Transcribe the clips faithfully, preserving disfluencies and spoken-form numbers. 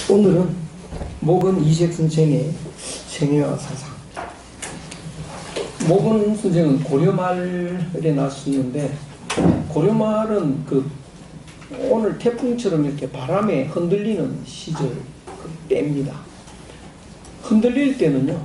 오늘은 목은 이색 선생의 생애와 사상. 목은 선생은 고려말에 나왔었는데, 고려말은 그 오늘 태풍처럼 이렇게 바람에 흔들리는 시절 그 때입니다. 흔들릴 때는요,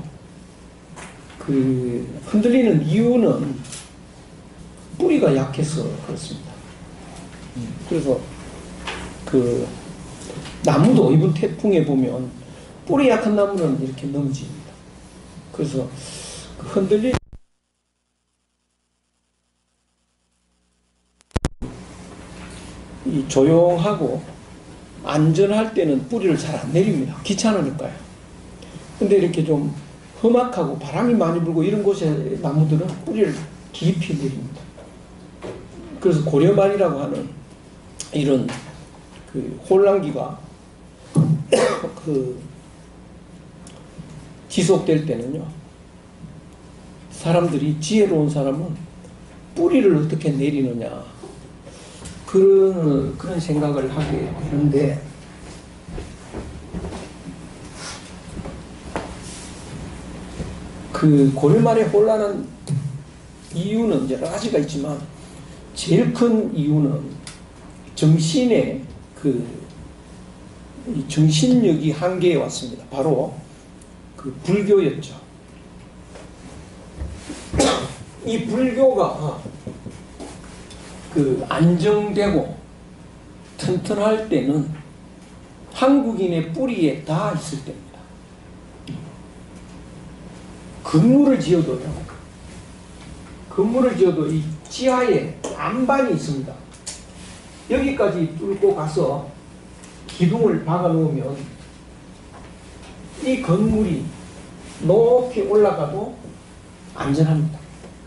그 흔들리는 이유는 뿌리가 약해서 그렇습니다. 그래서 그 나무도 이번 태풍에 보면 뿌리 약한 나무는 이렇게 넘어집니다. 그래서 그 흔들릴 이 조용하고 안전할 때는 뿌리를 잘 안 내립니다. 귀찮으니까요. 근데 이렇게 좀 험악하고 바람이 많이 불고 이런 곳에 나무들은 뿌리를 깊이 내립니다. 그래서 고려말이라고 하는 이런 그 혼란기가 그 지속될 때는요, 사람들이, 지혜로운 사람은 뿌리를 어떻게 내리느냐, 그런 그런 생각을 하게 되는데, 그 고려말에 혼란한 이유는 여러 가지가 있지만 제일 큰 이유는 정신의 그 이 정신력이 한계에 왔습니다. 바로 그 불교였죠. 이 불교가 그 안정되고 튼튼할 때는 한국인의 뿌리에 다 있을 때입니다. 건물을 지어도요, 건물을 지어도 이 지하에 안반이 있습니다. 여기까지 뚫고 가서 기둥을 박아 놓으면 이 건물이 높이 올라가도 안전합니다.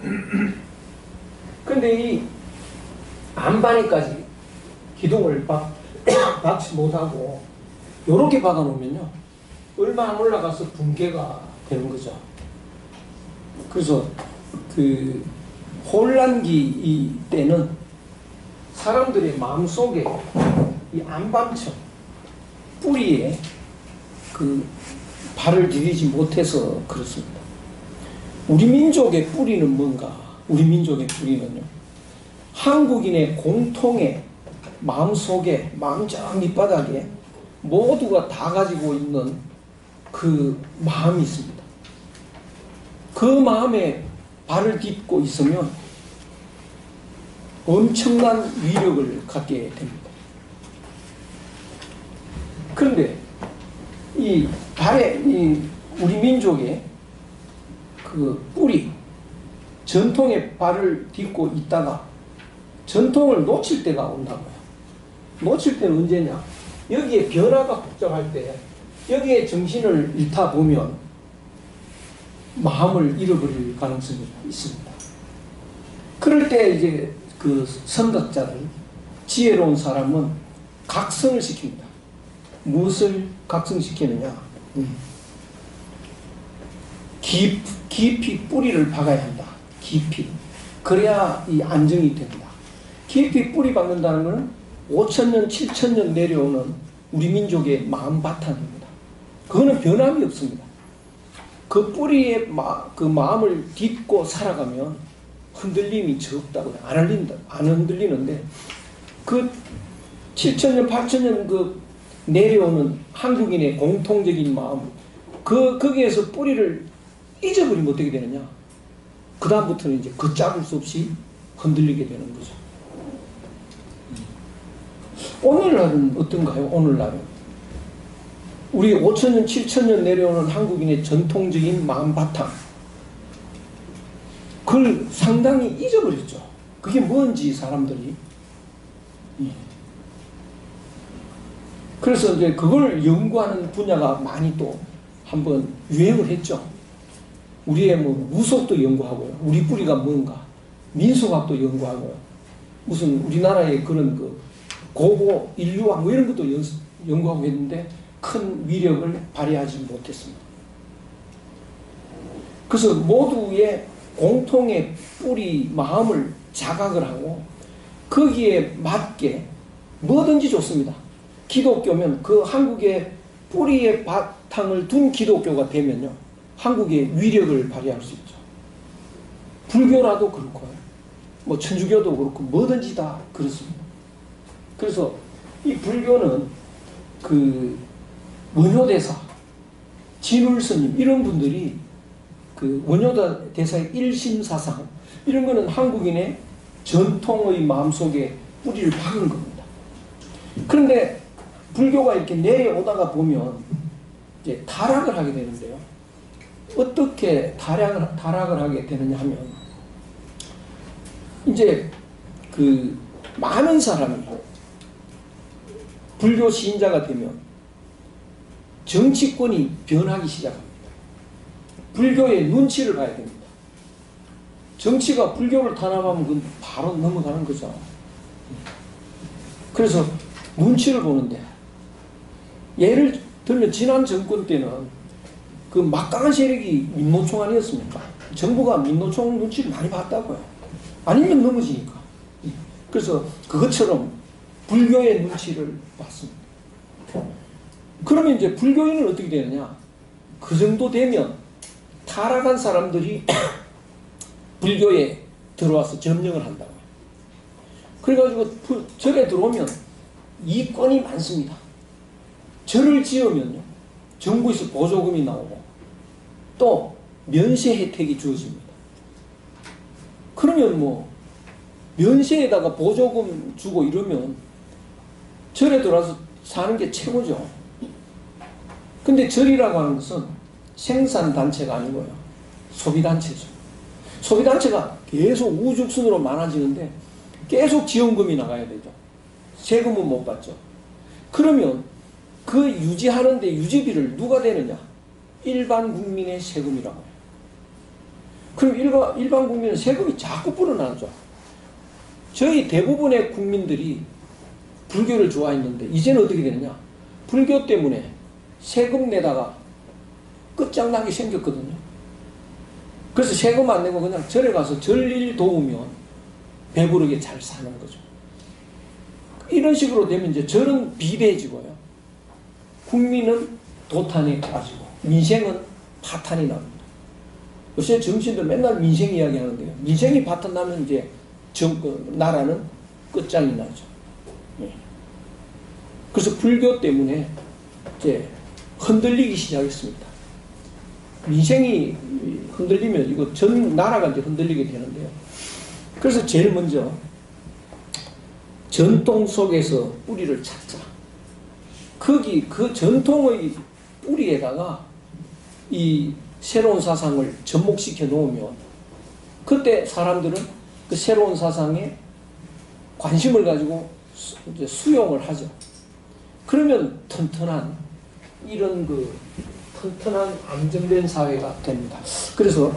그런데 이 안반에까지 기둥을 박, 박지 못하고 이렇게 박아 놓으면요, 얼마 안 올라가서 붕괴가 되는 거죠. 그래서 그 혼란기 때는 사람들의 마음속에 이 안반처 뿌리에 그 발을 들이지 못해서 그렇습니다. 우리 민족의 뿌리는 뭔가? 우리 민족의 뿌리는요, 한국인의 공통의 마음속에, 마음 저 밑바닥에 모두가 다 가지고 있는 그 마음이 있습니다. 그 마음에 발을 딛고 있으면 엄청난 위력을 갖게 됩니다. 그런데 이 발에, 이 우리 민족의 그 뿌리, 전통의 발을 딛고 있다가 전통을 놓칠 때가 온다고요. 놓칠 때는 언제냐? 여기에 변화가 복잡할 때, 여기에 정신을 잃다 보면 마음을 잃어버릴 가능성이 있습니다. 그럴 때 이제 그 선각자들, 지혜로운 사람은 각성을 시킵니다. 무엇을 각성시키느냐? 음. 깊, 깊이 뿌리를 박아야 한다. 깊이. 그래야 이 안정이 됩니다. 깊이 뿌리 박는다는 것은 오천 년, 칠천 년 내려오는 우리 민족의 마음 바탕입니다. 그거는 변함이 없습니다. 그 뿌리에 마, 그 마음을 딛고 살아가면 흔들림이 적다고요. 안 흔들린다, 안 흔들리는데, 그 칠천 년, 팔천 년 그 내려오는 한국인의 공통적인 마음, 그, 거기에서 뿌리를 잊어버리면 어떻게 되느냐? 그다음부터는 이제 걷잡을 수 없이 흔들리게 되는 거죠. 오늘날은 어떤가요? 오늘날은 우리 오천 년, 칠천 년 내려오는 한국인의 전통적인 마음 바탕, 그걸 상당히 잊어버렸죠. 그게 뭔지 사람들이. 그래서 이제 그걸 연구하는 분야가 많이 또 한번 유행을 했죠. 우리의 뭐 무속도 연구하고요, 우리 뿌리가 뭔가, 민속학도 연구하고요, 무슨 우리나라의 그런 그 고고 인류학 뭐 이런 것도 연, 연구하고 했는데 큰 위력을 발휘하지 못했습니다. 그래서 모두의 공통의 뿌리 마음을 자각을 하고 거기에 맞게 뭐든지 좋습니다. 기독교면 그 한국의 뿌리의 바탕을 둔 기독교가 되면요, 한국의 위력을 발휘할 수 있죠. 불교라도 그렇고요, 뭐 천주교도 그렇고 뭐든지 다 그렇습니다. 그래서 이 불교는 그 원효대사, 진울스님 이런 분들이 그 원효대사의 일심사상 이런 거는 한국인의 전통의 마음속에 뿌리를 박은 겁니다. 그런데 불교가 이렇게 내려오다가 보면 이제 타락을 하게 되는데요. 어떻게 타락을, 타락을 하게 되느냐 하면, 이제 그 많은 사람이 불교 신자가 되면 정치권이 변하기 시작합니다. 불교의 눈치를 봐야 됩니다. 정치가 불교를 탄압하면 그건 바로 넘어가는 거죠. 그래서 눈치를 보는데, 예를 들면 지난 정권 때는 그 막강한 세력이 민노총 아니었습니까? 정부가 민노총 눈치를 많이 봤다고요. 아니면 넘어지니까. 그래서 그것처럼 불교의 눈치를 봤습니다. 그러면 이제 불교인은 어떻게 되느냐? 그 정도 되면 타락한 사람들이 불교에 들어와서 점령을 한다고요. 그래가지고 절에 들어오면 이권이 많습니다. 절을 지으면요, 정부에서 보조금이 나오고 또 면세 혜택이 주어집니다. 그러면 뭐 면세에다가 보조금 주고 이러면 절에 들어와서 사는 게 최고죠. 근데 절이라고 하는 것은 생산단체가 아니고요, 소비단체죠. 소비단체가 계속 우죽순으로 많아지는데 계속 지원금이 나가야 되죠. 세금은 못 받죠. 그러면 그 유지하는데 유지비를 누가 대느냐? 일반 국민의 세금이라고 해요. 그럼 일반, 일반 국민은 세금이 자꾸 불어나죠. 저희 대부분의 국민들이 불교를 좋아했는데 이제는 어떻게 되느냐? 불교 때문에 세금 내다가 끝장나게 생겼거든요. 그래서 세금 안 내고 그냥 절에 가서 절일 도우면 배부르게 잘 사는 거죠. 이런 식으로 되면 이제 절은 비대해지고요, 국민은 도탄에 빠지고 민생은 파탄이 납니다. 요새 정치인들 맨날 민생 이야기 하는데요, 민생이 파탄 나면 이제 정, 그, 나라는 끝장이 나죠. 네. 그래서 불교 때문에 이제 흔들리기 시작했습니다. 민생이 흔들리면 이거 전 나라가 이제 흔들리게 되는데요. 그래서 제일 먼저 전통 속에서 뿌리를 찾자. 거기 그 전통의 뿌리에다가 이 새로운 사상을 접목시켜 놓으면 그때 사람들은 그 새로운 사상에 관심을 가지고 수, 이제 수용을 하죠. 그러면 튼튼한 이런 그 튼튼한 안정된 사회가 됩니다. 그래서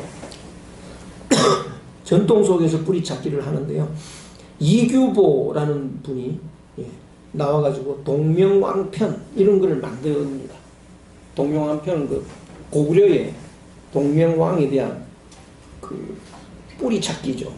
전통 속에서 뿌리 찾기를 하는데요, 이규보라는 분이 예, 나와가지고 동명왕편 이런 걸 만듭니다. 동명왕편은 그 고구려의 동명왕에 대한 그 뿌리 찾기죠.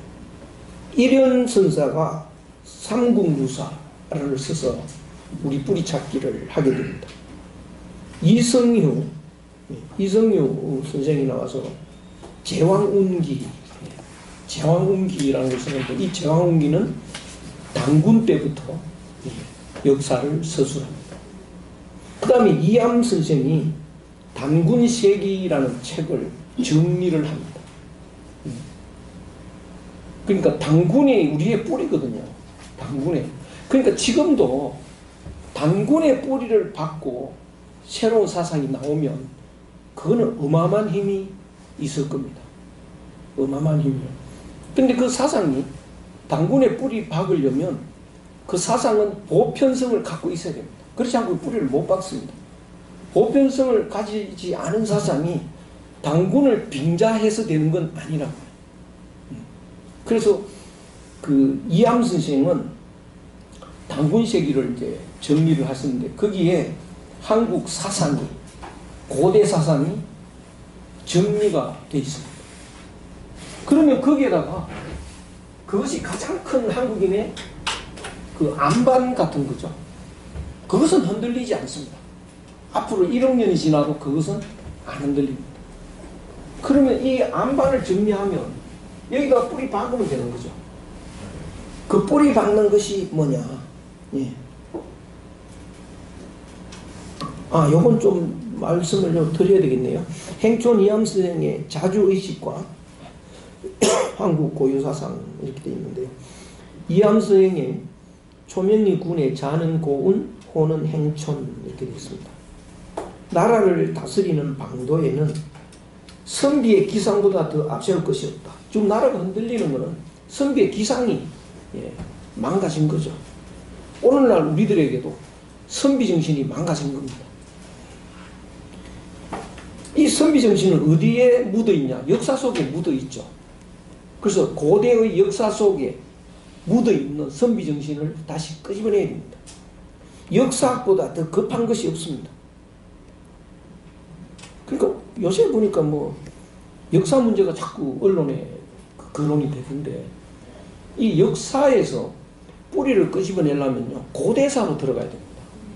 일현선사가 삼국유사를 써서 우리 뿌리 찾기를 하게 됩니다. 이성휴, 이성휴 선생이 나와서 제왕운기, 제왕운기라는 걸 쓰는데 이 제왕운기는 당군 때부터 역사를 서술합니다. 그 다음에 이암 선생이 당군세기라는 책을 정리를 합니다. 그러니까 당군이 우리의 뿌리거든요. 당군의. 그러니까 지금도 당군의 뿌리를 받고 새로운 사상이 나오면 그거는 어마어마한 힘이 있을 겁니다. 어마어마한 힘이요. 근데 그 사상이 당군의 뿌리 박으려면 그 사상은 보편성을 갖고 있어야 됩니다. 그렇지 않고 뿌리를 못 박습니다. 보편성을 가지지 않은 사상이 당군을 빙자해서 되는 건 아니라고요. 그래서 그 이암 선생은 당군세기를 이제 정리를 하셨는데 거기에 한국 사상이, 고대 사상이 정리가 되어 있습니다. 그러면 거기에다가 그것이 가장 큰 한국인의 그 안반 같은 거죠. 그것은 흔들리지 않습니다. 앞으로 일억 년이 지나도 그것은 안 흔들립니다. 그러면 이 안반을 정리하면 여기다 뿌리 박으면 되는 거죠. 그 뿌리 박는 것이 뭐냐? 예. 아, 요건 좀 말씀을 좀 드려야 되겠네요. 행촌 이암 선생의 자주의식과 한국 고유사상 이렇게 되어 있는데요. 이암 선생의 초명리 군의 자는 고운, 호는 행촌 이렇게 되어 있습니다. 나라를 다스리는 방도에는 선비의 기상보다 더 앞세울 것이 없다. 지금 나라가 흔들리는 것은 선비의 기상이 예, 망가진 거죠. 오늘날 우리들에게도 선비 정신이 망가진 겁니다. 이 선비 정신은 어디에 묻어 있냐? 역사 속에 묻어 있죠. 그래서 고대의 역사 속에 묻어 있는 선비 정신을 다시 끄집어내야 됩니다. 역사학보다 더 급한 것이 없습니다. 그러니까 요새 보니까 뭐 역사 문제가 자꾸 언론에 거론이 되던데, 이 역사에서 뿌리를 끄집어내려면요 고대사로 들어가야 됩니다.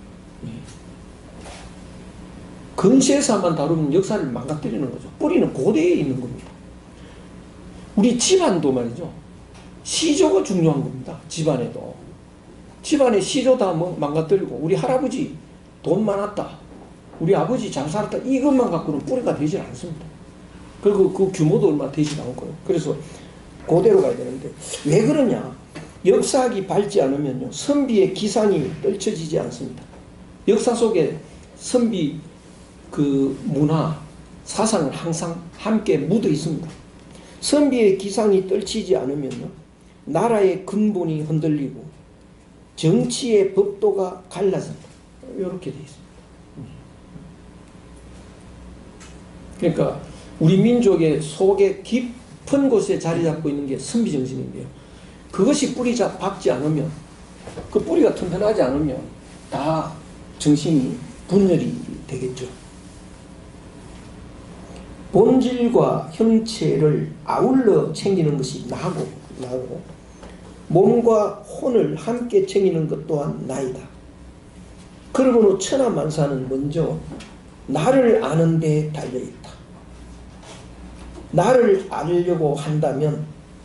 근시에서만 다루면 역사를 망가뜨리는 거죠. 뿌리는 고대에 있는 겁니다. 우리 집안도 말이죠, 시조가 중요한 겁니다. 집안에도 집안의 시조 다 뭐 망가뜨리고, 우리 할아버지 돈 많았다, 우리 아버지 잘 살았다, 이것만 갖고는 뿌리가 되지 않습니다. 그리고 그 규모도 얼마 되지 않고요. 그래서 고대로 가야 되는데, 왜 그러냐? 역사학이 밝지 않으면요 선비의 기상이 떨쳐지지 않습니다. 역사 속에 선비 그 문화, 사상은 항상 함께 묻어 있습니다. 선비의 기상이 떨치지 않으면요 나라의 근본이 흔들리고 정치의 법도가 갈라진다. 이렇게 되어 있습니다. 그러니까 우리 민족의 속에 깊은 곳에 자리 잡고 있는 게 선비 정신인데요, 그것이 뿌리 박지 않으면, 그 뿌리가 튼튼하지 않으면 다 정신이 분열이 되겠죠. 본질과 형체를 아울러 챙기는 것이 나고, 나고 몸과 혼을 함께 챙기는 것 또한 나이다. 그러므로 천하만사는 먼저 나를 아는 데 달려있다. 나를 알려고 한다면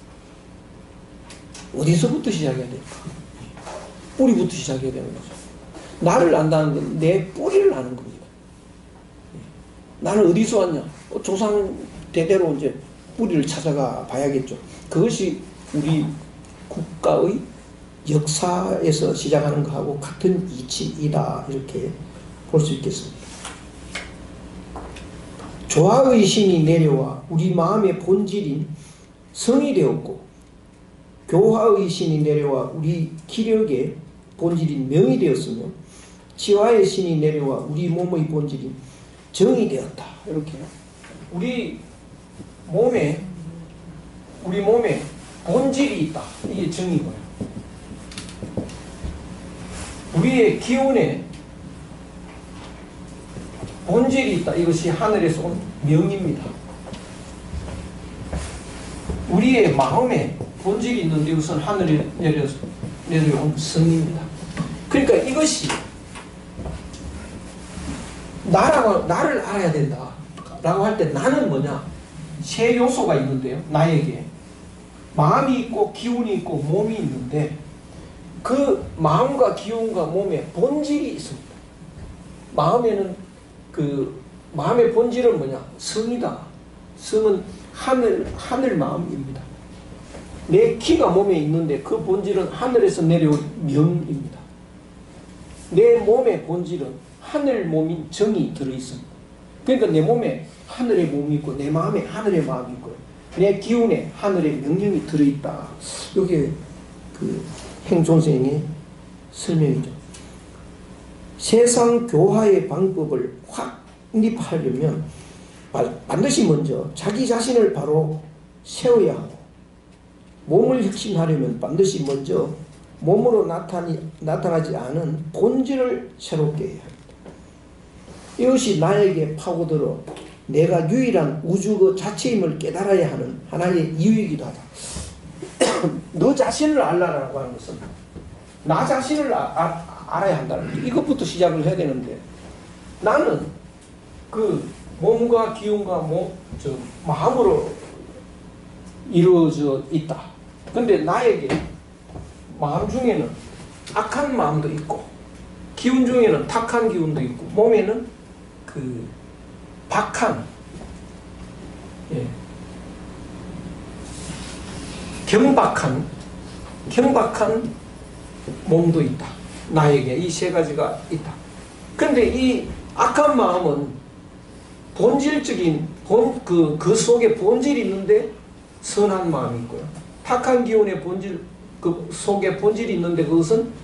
어디서부터 시작해야 될까? 뿌리부터 시작해야 되는 거죠. 나를 안다는 건 내 뿌리를 아는 겁니다. 나는 어디서 왔냐? 조상 대대로 이제 뿌리를 찾아가 봐야겠죠. 그것이 우리 국가의 역사에서 시작하는 것하고 같은 이치이다, 이렇게 볼 수 있겠습니다. 조화의 신이 내려와 우리 마음의 본질인 성이 되었고, 교화의 신이 내려와 우리 기력의 본질인 명이 되었으며, 지화의 신이 내려와 우리 몸의 본질인 정이 되었다. 이렇게 우리 몸에 우리 몸에 본질이 있다. 이게 정이고요. 우리의 기운에 본질이 있다. 이것이 하늘에서 온 명입니다. 우리의 마음에 본질이 있는데 이것은 하늘에 내려서 내려온 성입니다. 그러니까 이것이 나라고, 나를 알아야 된다 라고 할 때, 나는 뭐냐? 세 요소가 있는데요, 나에게 마음이 있고 기운이 있고 몸이 있는데, 그 마음과 기운과 몸에 본질이 있습니다. 마음에는 그 마음의 본질은 뭐냐? 성이다. 성은 하늘, 하늘 마음입니다. 내 기가 몸에 있는데 그 본질은 하늘에서 내려온 명입니다. 내 몸의 본질은 하늘 몸인 정이 들어있습니다. 그러니까 내 몸에 하늘의 몸이 있고, 내 마음에 하늘의 마음이 있고, 내 기운에 하늘의 명령이 들어있다. 이게 그 행촌생의 설명이죠. 세상 교화의 방법을 확립하려면 반드시 먼저 자기 자신을 바로 세워야 하고, 몸을 혁신하려면 반드시 먼저 몸으로 나타니, 나타나지 않은 본질을 새롭게 해야 합니다. 이것이 나에게 파고들어 내가 유일한 우주 그 자체임을 깨달아야 하는 하나의 이유이기도 하다. 너 자신을 알라라고 하는 것은 나 자신을 아, 아, 알아야 한다는 거죠. 이것부터 시작을 해야 되는데, 나는 그 몸과 기운과 몸, 저 마음으로 이루어져 있다. 근데 나에게 마음 중에는 악한 마음도 있고 기운 중에는 탁한 기운도 있고 몸에는 그 박한, 예, 경박한 경박한 몸도 있다. 나에게 이 세 가지가 있다. 근데 이 악한 마음은 본질적인 본, 그, 그 속에 본질이 있는데 선한 마음이 있고요. 탁한 기운의 본질, 그 속에 본질이 있는데 그것은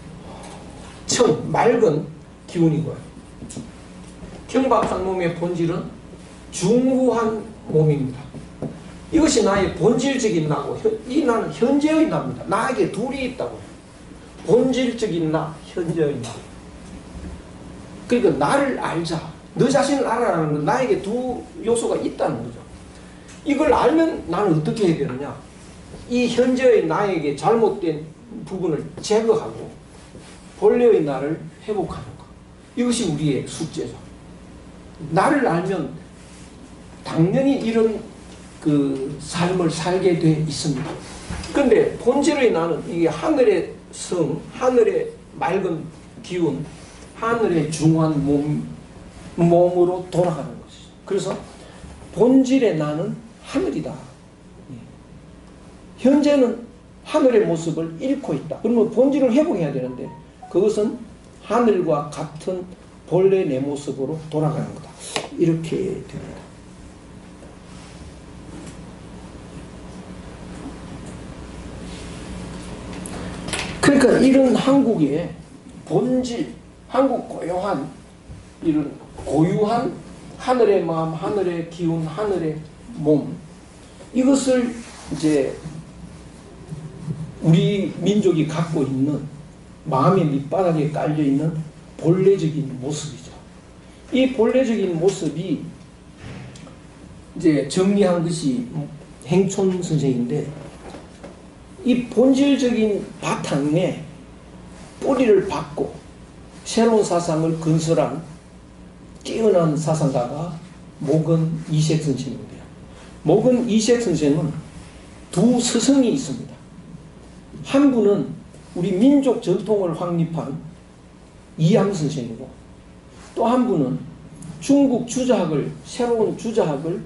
청, 맑은 기운이고요. 경박한 몸의 본질은 중후한 몸입니다. 이것이 나의 본질적인 나고, 이 나는 현재의 나입니다. 나에게 둘이 있다고요. 본질적인 나, 현재의 나. 그러니까 나를 알자. 너 자신을 알아라는 건 나에게 두 요소가 있다는 거죠. 이걸 알면 나는 어떻게 해야 되느냐. 이 현재의 나에게 잘못된 부분을 제거하고 본래의 나를 회복하는 것. 이것이 우리의 숙제죠. 나를 알면 당연히 이런 그 삶을 살게 돼 있습니다. 그런데 본질의 나는 이게 하늘의 성, 하늘의 맑은 기운, 하늘의 중한 몸, 몸으로 돌아가는 것이죠. 그래서 본질의 나는 하늘이다. 현재는 하늘의 모습을 잃고 있다. 그러면 본질을 회복해야 되는데 그것은 하늘과 같은 본래 내 모습으로 돌아가는 거다. 이렇게 됩니다. 그러니까 이런 한국의 본질, 한국 고유한 이런 고유한 하늘의 마음, 하늘의 기운, 하늘의 몸, 이것을 이제 우리 민족이 갖고 있는 마음의 밑바닥에 깔려 있는 본래적인 모습이죠. 이 본래적인 모습이 이제 정리한 것이 행촌 선생인데, 이 본질적인 바탕에 뿌리를 박고 새로운 사상을 건설한 뛰어난 사상가가 목은 이색 선생입니다. 목은 이색 선생은 두 스승이 있습니다. 한 분은 우리 민족 전통을 확립한 이암 선생이고, 또 한 분은 중국 주자학을, 새로운 주자학을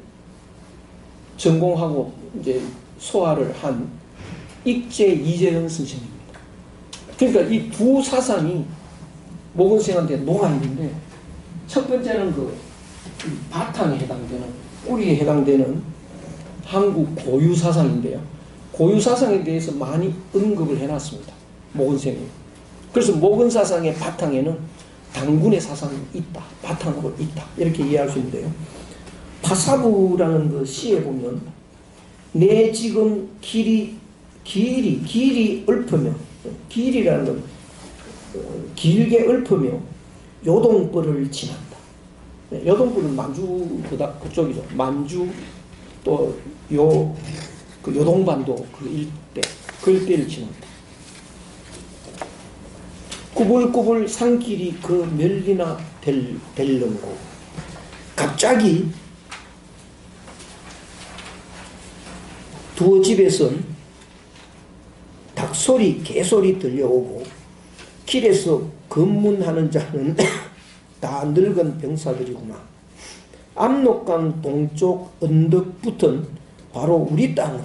전공하고 이제 소화를 한 익제 이재현 선생입니다. 그러니까 이 두 사상이 목은 선생한테 녹아있는데, 첫 번째는 그 바탕에 해당되는, 뿌리에 해당되는 한국 고유 사상인데요. 고유 사상에 대해서 많이 언급을 해놨습니다. 목은 선생이. 그래서 목은 사상의 바탕에는 당군의 사상이 있다. 바탕으로 있다. 이렇게 이해할 수 있는데요. 파사부라는 그 시에 보면 내 지금 길이 길이 길이 읊으며, 길이라는 건 길게 읊으며 요동벌을 지난다. 요동벌은 만주 그쪽이죠. 만주 또 요 그 요동반도 그 일대, 그 일대를 지난다. 꾸불꾸불 산길이 그 멸리나 될, 될는고, 갑자기 두 집에선 닭소리 개소리 들려오고, 길에서 검문하는 자는 다 늙은 병사들이구나. 압록강 동쪽 언덕부터는 바로 우리 땅으로.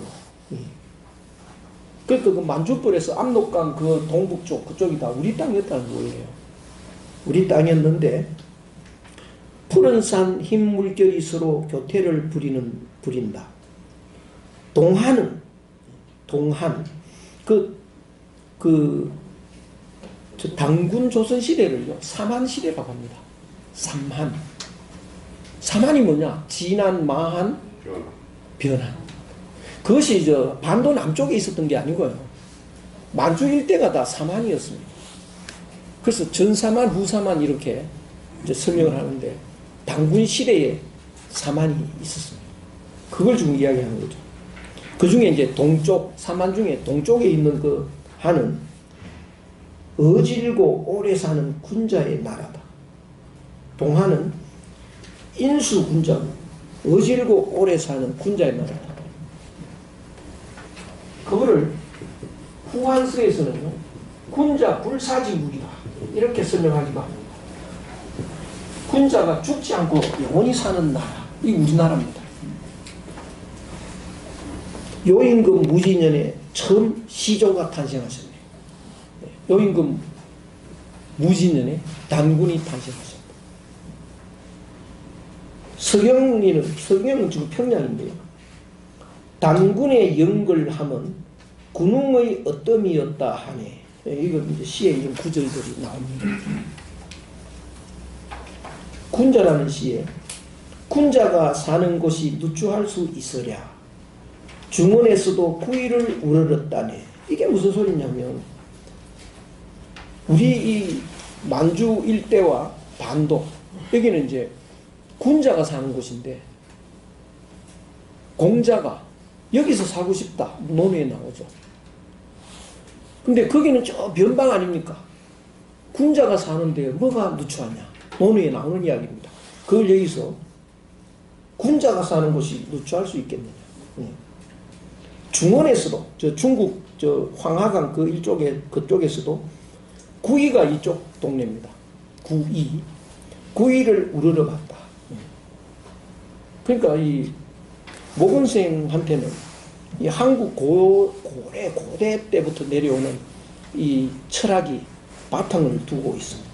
그러니까 그 만주벌에서 압록강 그 동북쪽 그쪽이 다 우리 땅이었다는 거예요. 우리 땅이었는데 푸른 산 흰 물결이 서로 교태를 부리는 부린다. 동한은 동한 그 그 저 당군 조선 시대를요 삼한 시대라고 합니다. 삼한. 삼한이 뭐냐? 진한, 마한, 변한. 그것이 저 반도 남쪽에 있었던 게 아니고요. 만주 일대가 다 삼한이었습니다. 그래서 전삼한, 후삼한 이렇게 이제 설명을 하는데 당군 시대에 삼한이 있었습니다. 그걸 지금 이야기하는 거죠. 그 중에 이제 동쪽, 삼한 중에 동쪽에 있는 그 한은 어질고 오래 사는 군자의 나라다. 동하는 인수군자고 어질고 오래 사는 군자의 나라다. 그거를 후한서에서는요, 군자 불사지국이다 이렇게 설명하기도 합니다. 군자가 죽지 않고 영원히 사는 나라, 이 우리나라입니다. 요임금 무진년에 처음 시조가 탄생하셨네요. 요임금 무진년에 단군이 탄생하셨다. 서경리는, 서경은 지금 평양인데요. 단군의 영걸함은 군웅의 어떠미였다 하네. 이건 이제 시에 이런 구절들이 나옵니다. 군자라는 시에 군자가 사는 곳이 누추할 수 있으랴. 중원에서도 구이를 우러렀다네. 이게 무슨 소리냐면 우리 이 만주 일대와 반도 여기는 이제 군자가 사는 곳인데 공자가 여기서 살고 싶다 논의에 나오죠. 근데 거기는 저 변방 아닙니까? 군자가 사는데 뭐가 누추하냐 논의에 나오는 이야기입니다. 그걸 여기서 군자가 사는 곳이 누추할 수 있겠느냐. 중원에서도 저 중국 저 황하강 그 일쪽에 그쪽에서도 구이가 이쪽 동네입니다. 구이 구이를 우러러 봤다. 그러니까 이 모건생한테는 이 한국 고, 고래 고대 때부터 내려오는 이 철학이 바탕을 두고 있습니다.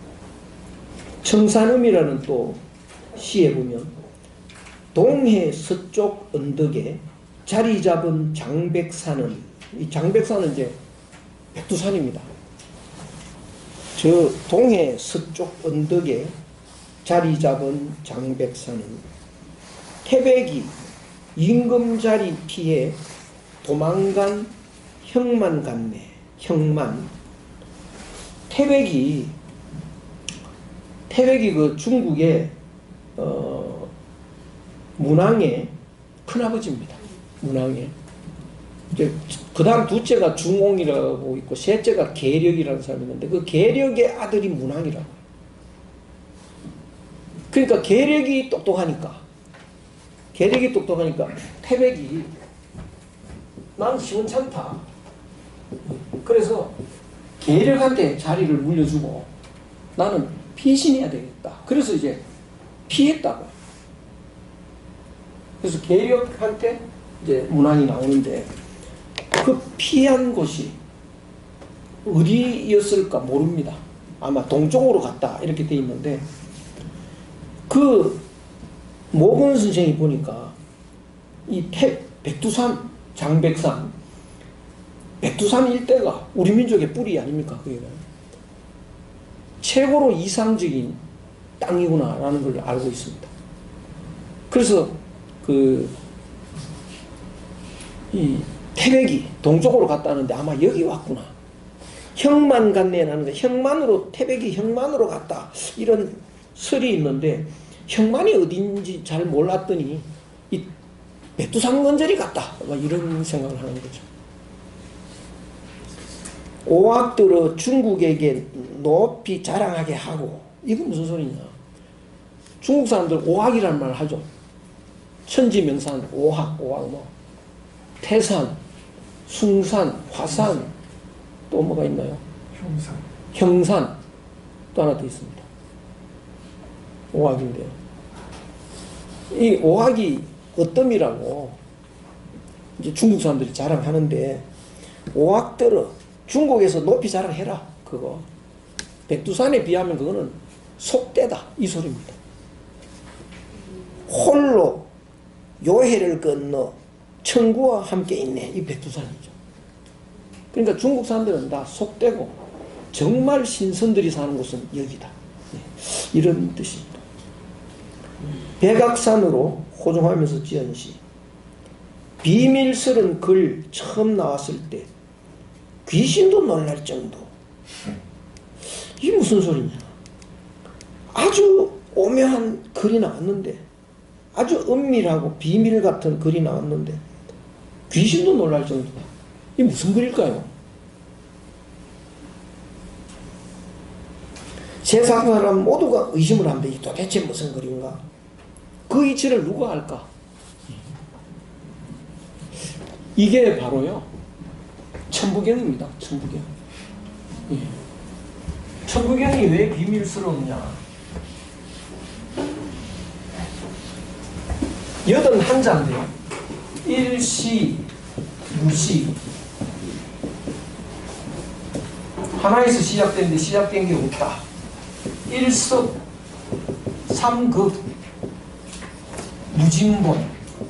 청산음이라는 또 시에 보면 동해 서쪽 언덕에 자리 잡은 장백산은, 이 장백산은 이제 백두산입니다. 저 동해 서쪽 언덕에 자리 잡은 장백산은 태백이 임금자리 피해 도망간 형만 같네. 형만. 태백이 태백이 그 중국의 어, 문왕의 큰아버지입니다. 문왕의. 이제 그 다음 둘째가 중옹이라고 있고 셋째가 계력이라는 사람이 있는데 그 계력의 아들이 문왕이라고. 그러니까 계력이 똑똑하니까 계력이 똑똑하니까 태백이 난 시원찮다. 그래서 계력한테 자리를 물려주고 나는 피신해야 되겠다. 그래서 이제 피했다고. 그래서 계력한테 이제 문왕이 나오는데 그 피한 곳이 어디였을까 모릅니다. 아마 동쪽으로 갔다 이렇게 돼 있는데 그 모건 선생이 보니까 이 태, 백두산, 장백산, 백두산 일대가 우리 민족의 뿌리 아닙니까? 그게 최고로 이상적인 땅이구나라는 걸 알고 있습니다. 그래서 그 이 태백이 동쪽으로 갔다는데 아마 여기 왔구나. 형만 갔네 하는데 형만으로 태백이 형만으로 갔다 이런 설이 있는데 형만이 어딘지 잘 몰랐더니 이 백두산 건절이 갔다 이런 생각을 하는 거죠. 오악들어 중국에게 높이 자랑하게 하고 이건 무슨 소리냐. 중국 사람들 오악이라는 말을 하죠. 천지명산 오악 오악 뭐 태산, 숭산, 화산, 또 뭐가 있나요? 형산. 형산, 또 하나 더 있습니다. 오악인데요. 이 오악이 어떤이라고 이제 중국 사람들이 자랑하는데 오악들어 중국에서 높이 자랑해라. 그거. 백두산에 비하면 그거는 속대다. 이 소리입니다. 홀로 요해를 건너 청구와 함께 있네. 이 백두산이죠. 그러니까 중국 사람들은 다 속되고 정말 신선들이 사는 곳은 여기다. 이런 뜻입니다. 백악산으로 호종하면서 지은 시. 비밀스런 글 처음 나왔을 때 귀신도 놀랄 정도. 이게 무슨 소리냐. 아주 오묘한 글이 나왔는데 아주 은밀하고 비밀 같은 글이 나왔는데 귀신도 놀랄 정도다. 이게 무슨 글일까요? 세상 사람 모두가 의심을 합니다. 이게 도대체 무슨 글인가? 그 이치를 누가 알까? 이게 바로요 천부경입니다. 천부경. 예. 천부경이 왜 비밀스러우냐? 여든 한자인데요. 일시, 무시. 하나에서 시작되는데 시작된 게 없다. 일섭, 삼극, 무진본.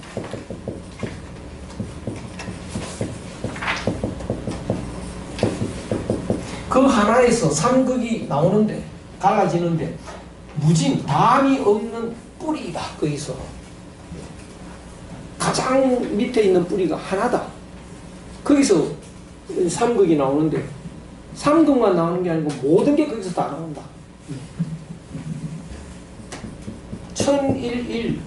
그 하나에서 삼극이 나오는데, 갈라지는데, 무진, 담이 없는 뿌리가 거기서. 가장 밑에 있는 뿌리가 하나다. 거기서 삼극이 나오는데, 삼극만 나오는 게 아니고 모든 게 거기서 다 나온다. 천일일,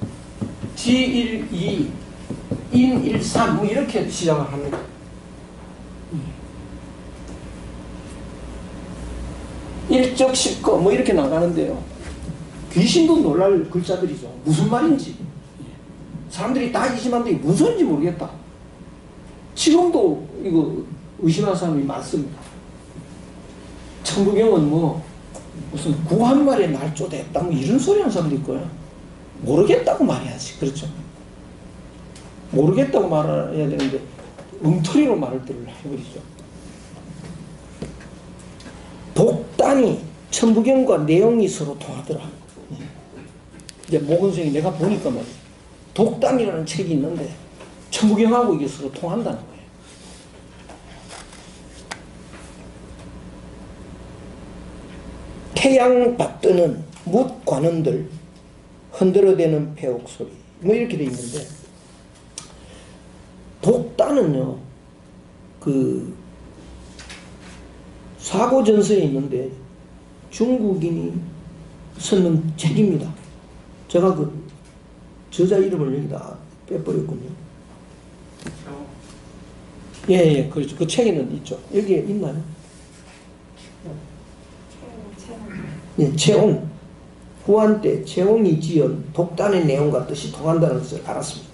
지일이, 인일삼 뭐 이렇게 시작을 합니다. 일적십거 뭐 이렇게 나가는데요. 귀신도 놀랄 글자들이죠. 무슨 말인지. 사람들이 다 의심하는데 무슨 소리인지 모르겠다. 지금도 이거 의심하는 사람이 많습니다. 천부경은 뭐 무슨 구한말에 날조됐다 뭐 이런 소리 하는 사람도 있고요. 모르겠다고 말해야지. 그렇죠? 모르겠다고 말해야 되는데 엉터리로 말을 해버리죠. 독단이 천부경과 내용이 서로 통하더라. 이제 모건생이 내가 보니까 말이야. 독단이라는 책이 있는데 천부경하고 이게 서로 통한다는 거예요. 태양 받드는 뭇 관원들 흔들어대는 폐옥 소리 뭐 이렇게 돼 있는데 독단은요 그 사고전서에 있는데 중국인이 쓰는 책입니다. 제가 그 저자 이름을 여기다 빼버렸군요. 예예 예, 그렇죠. 그 책에는 있죠. 여기에 있나요? 예, 채옹. 후한 때 채옹이 지은 독단의 내용과 뜻이 통한다는 것을 알았습니다.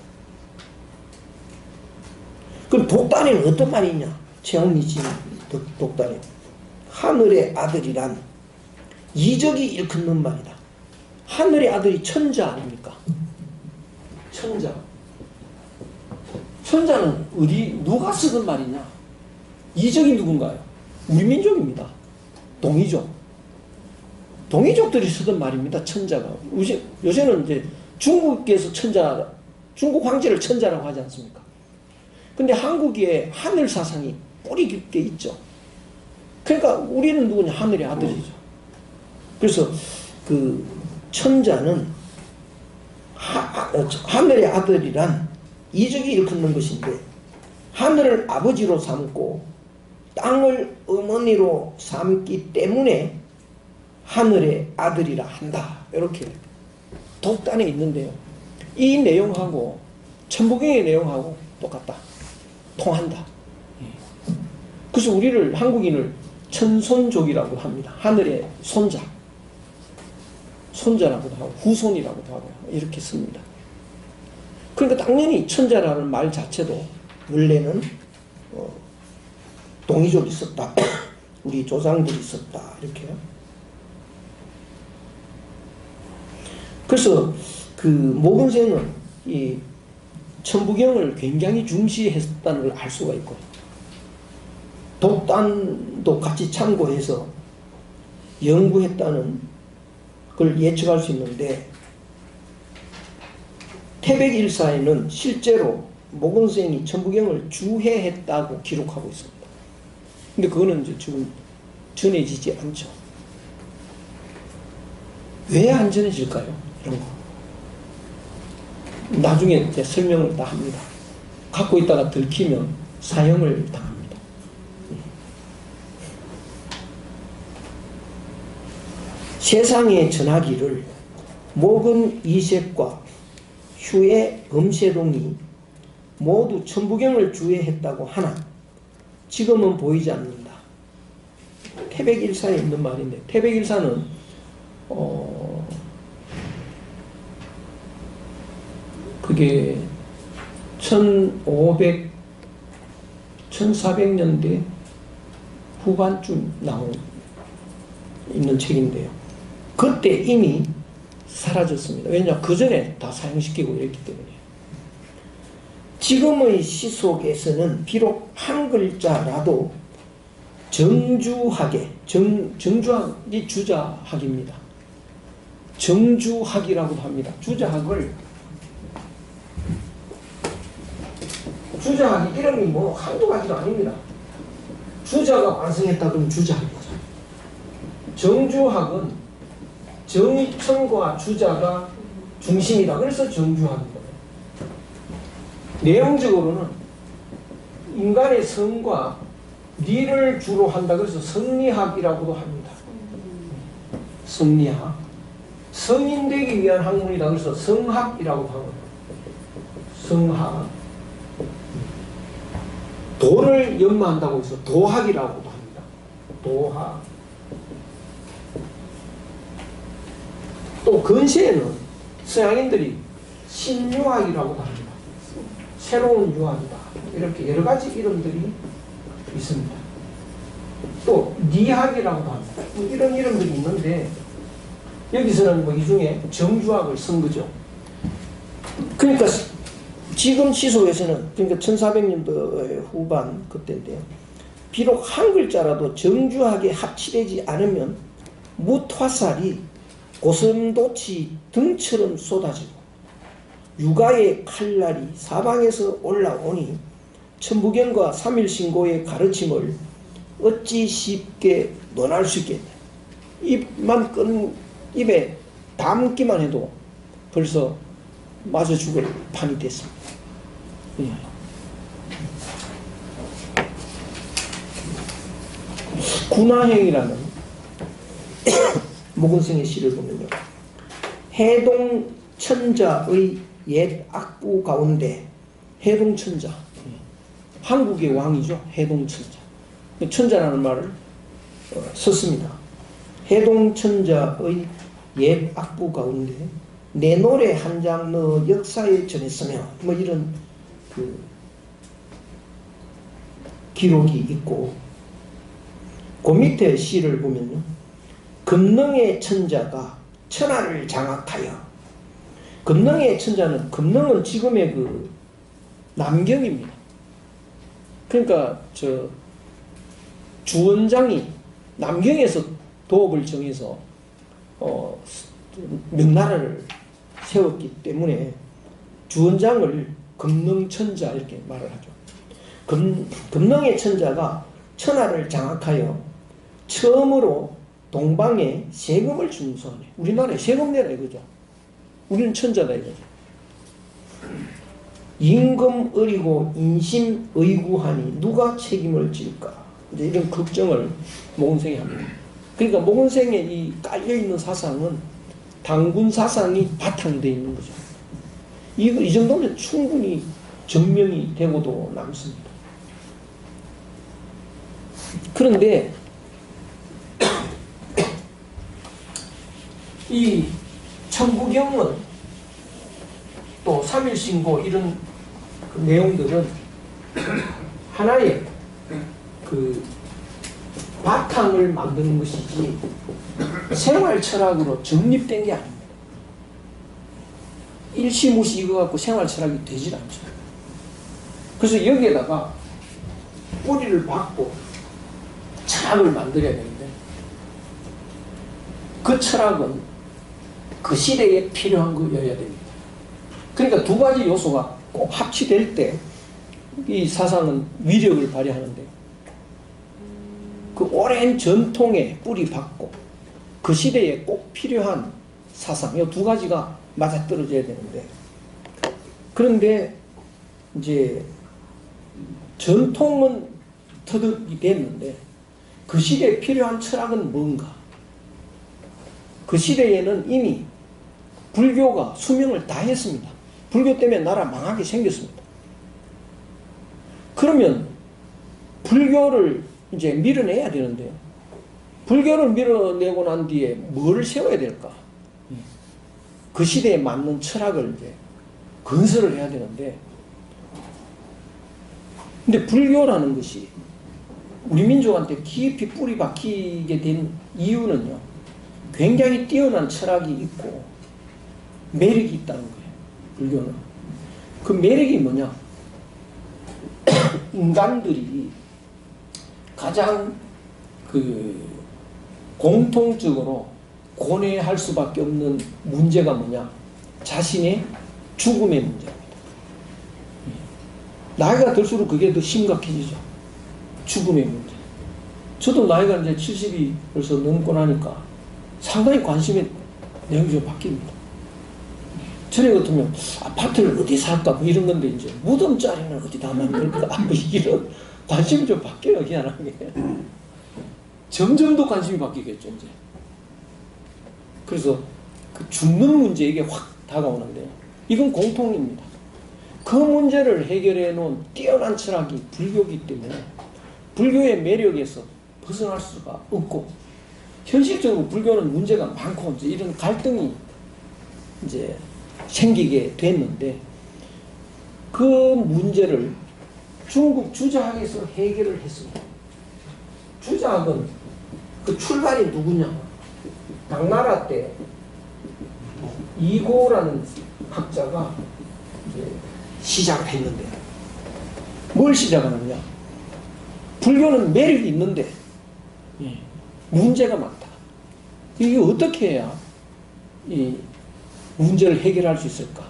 그럼 독단에는 어떤 말이 있냐? 채옹이 지은 독단에 하늘의 아들이란 이적이 일컫는 말이다. 하늘의 아들이 천자 아닙니까? 천자. 천자는 어디 누가 쓰던 말이냐? 이적이 누군가요? 우리 민족입니다. 동이족. 동이족들이 쓰던 말입니다. 천자가. 요새, 요새는 이제 중국에서 천자, 중국 황제를 천자라고 하지 않습니까? 근데 한국에 하늘 사상이 뿌리 깊게 있죠. 그러니까 우리는 누구냐? 하늘의 아들이죠. 그래서 그 천자는 하, 하늘의 아들이란 이적이 일컫는 것인데 하늘을 아버지로 삼고 땅을 어머니로 삼기 때문에 하늘의 아들이라 한다. 이렇게 독단에 있는데요. 이 내용하고 천부경의 내용하고 똑같다. 통한다. 그래서 우리를 한국인을 천손족이라고 합니다. 하늘의 손자. 손자라고도 하고 후손이라고도 하고 이렇게 씁니다. 그러니까 당연히 천자라는 말 자체도 원래는 어, 동이족이 있었다. 우리 조상들이 있었다. 이렇게요. 그래서 그 모건생은 이 천부경을 굉장히 중시했다는 걸 알 수가 있고 독단도 같이 참고해서 연구했다는 걸 예측할 수 있는데 태백일사에는 실제로 모건생이 천부경을 주해했다고 기록하고 있습니다. 근데 그거는 이제 지금 전해지지 않죠. 왜 안 전해질까요? 이런 거. 나중에 이제 설명을 다 합니다. 갖고 있다가 들키면 사형을 당합니다. 세상에 전하기를 목은 이색과 휴의 범세동이 모두 천부경을 주해했다고 하나 지금은 보이지 않는다. 태백일사에 있는 말인데, 태백일사는 어 그게 천오백, 천사백 년대 후반쯤 나온 있는 책인데요. 그때 이미 사라졌습니다. 왜냐, 그 전에 다 사용시키고 이랬기 때문에. 지금의 시속에서는 비록 한 글자라도 정주학에, 정, 정주학이 주자학입니다. 정주학이라고도 합니다. 주자학을, 주자학이 이름이 뭐 한두 가지도 아닙니다. 주자가 완성했다 그러면 주자학이죠. 정주학은 정의천과 주자가 중심이다. 그래서 정주학입니다. 내용적으로는 인간의 성과 리를 주로 한다. 그래서 성리학이라고도 합니다. 성리학. 성인 되기 위한 학문이다. 그래서 성학이라고도 합니다. 성학. 도를 연마한다고 해서 도학이라고도 합니다. 도학. 또 근시에는 서양인들이 신유학이라고도 합니다. 새로운 유학이다. 이렇게 여러 가지 이름들이 있습니다. 또 니학이라고도 합니다. 뭐 이런 이름들이 있는데 여기서는 뭐 이 중에 정주학을 쓴 거죠. 그러니까 지금 시속에서는, 그러니까 천사백 년도의 후반 그때인데요. 비록 한 글자라도 정주학에 합치되지 않으면 무화살이 고슴도치 등처럼 쏟아지고 육아의 칼날이 사방에서 올라오니 천부경과 삼일신고의 가르침을 어찌 쉽게 논할 수 있겠냐. 입만 끈, 입에 담기만 해도 벌써 맞아 죽을 판이 됐습니다. 예. 군화행이라는 모근생의 시를 보면요. 해동천자의 옛 악부 가운데, 해동천자, 한국의 왕이죠. 해동천자. 천자라는 말을 어, 썼습니다. 해동천자의 옛 악부 가운데 내 노래 한 장 너 역사에 전했으며, 뭐 이런 그 기록이 있고, 그 밑에 시를 보면요. 금능의 천자가 천하를 장악하여, 금능의 천자는, 금능은 지금의 그 남경입니다. 그러니까 저 주원장이 남경에서 도읍을 정해서 어 명나라를 세웠기 때문에 주원장을 금능천자 이렇게 말을 하죠. 금, 금능의 천자가 천하를 장악하여 처음으로 동방에 세금을 준수하네. 우리나라에 세금 내라 이거죠. 우리는 천자다 이거죠. 임금 어리고 인심 의구하니 누가 책임을 질까? 이제 이런 걱정을 모근생이 합니다. 그러니까 모근생의 이 깔려있는 사상은 당군 사상이 바탕이 되어 있는 거죠. 이, 이 정도면 충분히 증명이 되고도 남습니다. 그런데 이 천부경은 또 삼일신고 이런 그 내용들은 하나의 그 바탕을 만드는 것이지 생활 철학으로 정립된 게 아닙니다. 일시무시 이거 갖고 생활 철학이 되질 않죠. 그래서 여기에다가 뿌리를 박고 철학을 만들어야 되는데, 그 철학은 그 시대에 필요한 거여야 됩니다. 그러니까 두 가지 요소가 꼭 합치될 때 이 사상은 위력을 발휘하는데, 그 오랜 전통에 뿌리 박고 그 시대에 꼭 필요한 사상, 이 두 가지가 맞아떨어져야 되는데, 그런데 이제 전통은 터득이 됐는데 그 시대에 필요한 철학은 뭔가? 그 시대에는 이미 불교가 수명을 다 했습니다. 불교 때문에 나라 망하게 생겼습니다. 그러면 불교를 이제 밀어내야 되는데요. 불교를 밀어내고 난 뒤에 뭘 세워야 될까? 그 시대에 맞는 철학을 이제 건설을 해야 되는데, 근데 불교라는 것이 우리 민족한테 깊이 뿌리 박히게 된 이유는요, 굉장히 뛰어난 철학이 있고 매력이 있다는 거예요. 불교는. 그 매력이 뭐냐? 인간들이 가장 그 공통적으로 고뇌할 수밖에 없는 문제가 뭐냐? 자신의 죽음의 문제입니다. 나이가 들수록 그게 더 심각해지죠. 죽음의 문제. 저도 나이가 이제 칠십이 벌써 넘고 나니까 상당히 관심의 내용이 좀 바뀝니다. 전에 같으면 아파트를 어디 살까 뭐 이런 건데 이제 무덤자리는 어디다 만들까 뭐 이런 관심이 좀 바뀌어요. 희한하게. 점점 더 관심이 바뀌겠죠 이제. 그래서 그 죽는 문제에게 확 다가오는데요. 이건 공통입니다. 그 문제를 해결해 놓은 뛰어난 철학이 불교이기 때문에 불교의 매력에서 벗어날 수가 없고, 현실적으로 불교는 문제가 많고 이제 이런 갈등이 이제 생기게 됐는데, 그 문제를 중국 주자학에서 해결을 했습니다. 주자학은 그 출발이 누구냐? 당나라 때 이고라는 학자가 이제 시작을 했는데, 뭘 시작하느냐? 불교는 매력이 있는데 문제가 많다. 이게 어떻게 해야 이 문제를 해결할 수 있을까?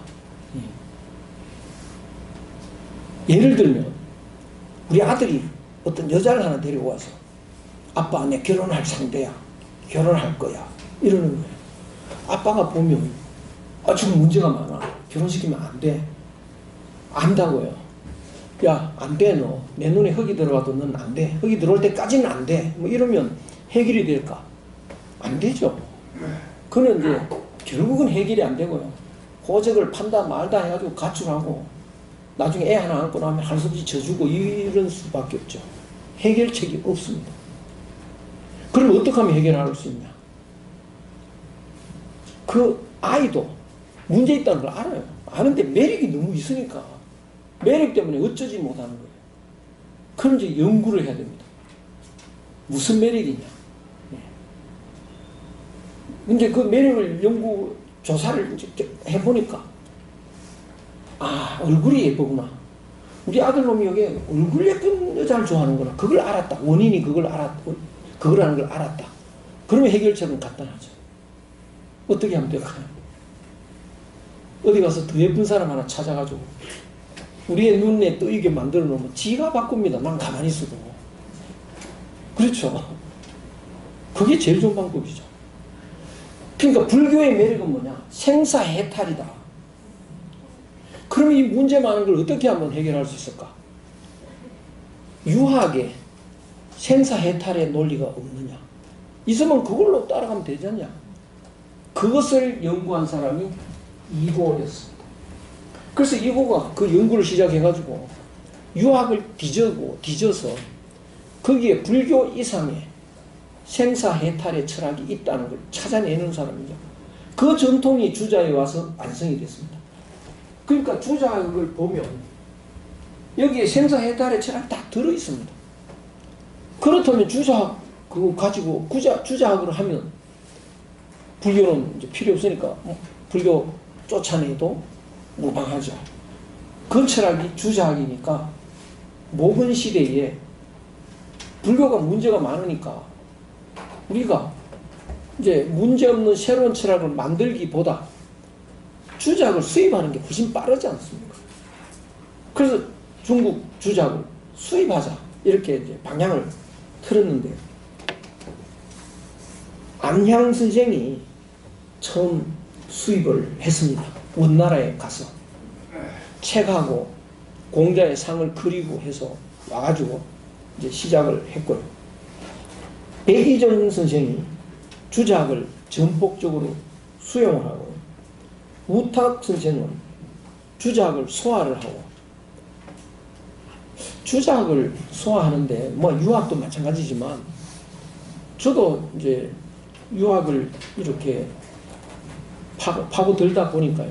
예를 들면 우리 아들이 어떤 여자를 하나 데리고 와서 아빠 내 결혼할 상대야. 결혼할 거야. 이러는 거예요. 아빠가 보면 아 지금 문제가 많아. 결혼시키면 안 돼. 안다고요. 야, 안 돼, 너. 내 눈에 흙이 들어가도 넌 안 돼. 흙이 들어올 때까지는 안 돼. 뭐 이러면 해결이 될까? 안 되죠. 그는 이제 결국은 해결이 안 되고요. 호적을 판다 말다 해가지고 가출하고 나중에 애 하나 안고 나면 할 수 없이 져주고 이런 수밖에 없죠. 해결책이 없습니다. 그럼 어떻게 하면 해결할 수 있냐? 그 아이도 문제 있다는 걸 알아요. 아는데 매력이 너무 있으니까 매력 때문에 어쩌지 못하는 거예요. 그럼 이제 연구를 해야 됩니다. 무슨 매력이냐? 근데 그 매력을 연구 조사를 해보니까 아 얼굴이 예쁘구나. 우리 아들놈이 여기 얼굴 예쁜 여자를 좋아하는구나. 그걸 알았다. 원인이 그걸 알았, 그거라는 걸 알았다. 그러면 해결책은 간단하죠. 어떻게 하면 될까요? 어디 가서 더 예쁜 사람 하나 찾아가지고 우리의 눈에 뜨이게 만들어 놓으면 지가 바꿉니다. 난 가만히 있어도. 그렇죠. 그게 제일 좋은 방법이죠. 그러니까 불교의 매력은 뭐냐? 생사해탈이다. 그럼 이 문제 많은 걸 어떻게 하면 해결할 수 있을까? 유학에 생사해탈의 논리가 없느냐? 있으면 그걸로 따라가면 되지 않냐? 그것을 연구한 사람이 이고였습니다. 그래서 이고가 그 연구를 시작해가지고 유학을 뒤져고 뒤져서 거기에 불교 이상의 생사해탈의 철학이 있다는 걸 찾아내는 사람이죠. 그 전통이 주자에 와서 완성이 됐습니다. 그러니까 주자학을 보면 여기에 생사해탈의 철학이 다 들어있습니다. 그렇다면 주자학 그거 가지고 구자, 주자학을 하면 불교는 이제 필요 없으니까 불교 쫓아내도 무방하죠. 그 철학이 주자학이니까 모건 시대에 불교가 문제가 많으니까 우리가 이제 문제없는 새로운 철학을 만들기보다 주자학을 수입하는 게 훨씬 빠르지 않습니까? 그래서 중국 주자학을 수입하자 이렇게 이제 방향을 틀었는데 안향 선생이 처음 수입을 했습니다. 원나라에 가서 책하고 공자의 상을 그리고 해서 와가지고 이제 시작을 했고요. 백이정 선생이 주자학을 전폭적으로 수용을 하고 우탁 선생은 주자학을 소화를 하고 주자학을 소화하는데 뭐 유학도 마찬가지지만 저도 이제 유학을 이렇게 파고, 파고들다 보니까요.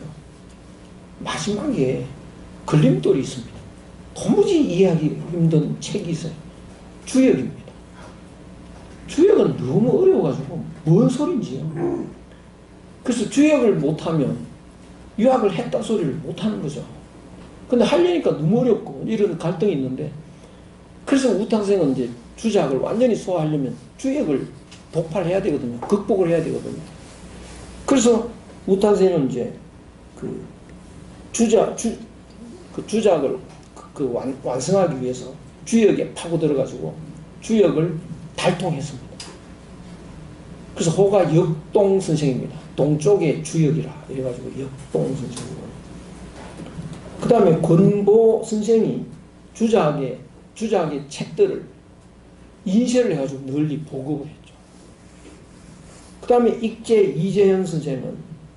마지막에 걸림돌이 있습니다. 도무지 이해하기 힘든 책이 있어요. 주역입니다. 주역은 너무 어려워가지고 뭔 소린지요. 그래서 주역을 못하면 유학을 했다 소리를 못하는 거죠. 근데 하려니까 너무 어렵고 이런 갈등이 있는데, 그래서 우탕생은 이제 주작을 완전히 소화하려면 주역을 독파해야 되거든요. 극복을 해야 되거든요. 그래서 우탕생은 이제 그 주작, 주, 그 주작을 그, 그 완, 완성하기 위해서 주역에 파고 들어가지고 주역을 달통했습니다. 그래서 호가 역동 선생입니다. 동쪽의 주역이라 이래가지고 역동 선생이고, 그 다음에 권보 선생이 주작의 주작의 책들을 인쇄를 해가지고 널리 보급을 했죠. 그 다음에 익제 이재현 선생은